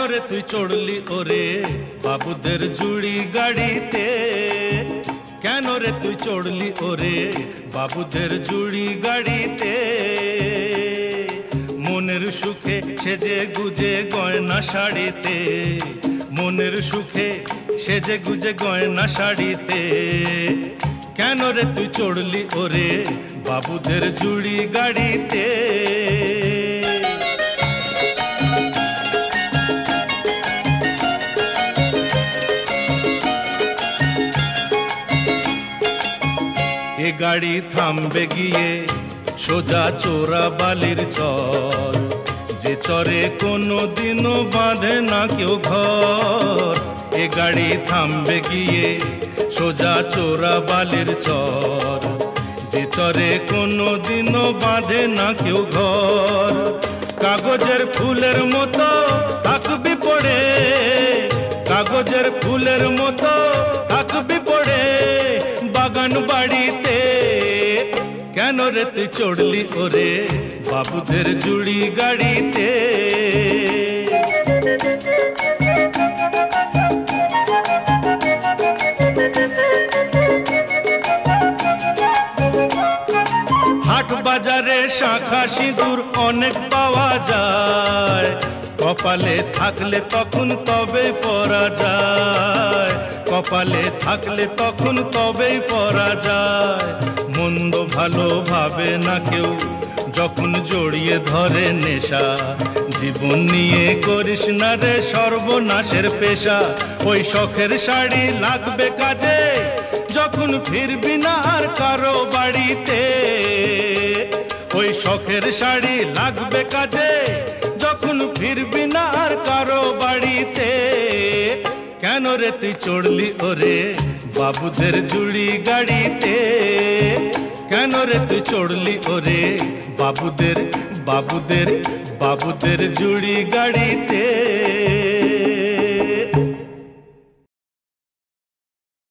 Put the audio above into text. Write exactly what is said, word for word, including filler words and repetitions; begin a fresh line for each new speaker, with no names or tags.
রে তুই চড়লি ওরে বাবুদের জুড়ি গাড়িতে? কেন রে তুই চড়লি ওরে বাবুদের জুড়ি গাড়িতে? মনের সুখে সেজে গুজে গয়না শাড়িতে, মনের সুখে সেজে গুজে গয়না শাড়িতে। কেন রে তুই চড়লি ওরে বাবুদের জুড়ি গাড়িতে? এ গাড়ি থামবে গিয়ে সোজা চোরা বালির চর, যে চরে কোনো দিনও বাঁধে না কেউ ঘর। এ গাড়ি থামবে গিয়ে সোজা চোরা বালির চর, যে চরে কোনো দিনও বাঁধে না কেউ ঘর। কাগজের ফুলের মতো থাকবি পড়ে, কাগজের ফুলের মতো থাকবি পড়ে বাগান বাড়িতে। কেন রে তুই চড়লি ওরে বাবুদের জুড়ি গাড়িতে? হাট বাজারে শাঁখা সিঁদুর অনেক পাওয়া যায়, কপালে থাকলে তখন তবে পরা যায়, কপালে থাকলে তখন তবেই পরা যায়। মন্দ ভালো ভাবে না কেউ যখন জড়িয়ে ধরে নেশা, জীবন নিয়ে করিস না রে সর্বনাশের পেশা। ওই শখের শাড়ি লাগবে কাজে যখন ফিরবি না আর কারো বাড়িতে, ওই শখের শাড়ি লাগবে কাজে যখন ফিরবি না আর কারো বাড়িতে। কেন রে তুই চড়লি ওরে বাবুদের জুড়ি গাড়িতে? কেন রে তুই চড়লি ওরে বাবুদের বাবুদের বাবুদের জুড়ি গাড়িতে?